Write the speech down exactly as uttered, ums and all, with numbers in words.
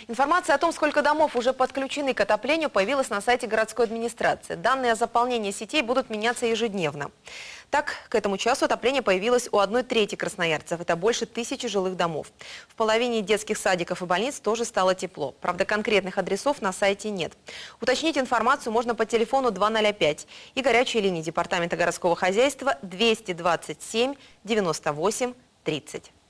Информация о том, сколько домов уже подключены к отоплению, появилась на сайте городской администрации. Данные о заполнении сетей будут меняться ежедневно. Так, к этому часу отопление появилось у одной трети красноярцев. Это больше тысячи жилых домов. В половине детских садиков и больниц тоже стало тепло. Правда, конкретных адресов на сайте нет. Уточнить информацию можно по телефону два ноль пять и горячей линии Департамента городского хозяйства двести двадцать семь девяносто восемь тридцать.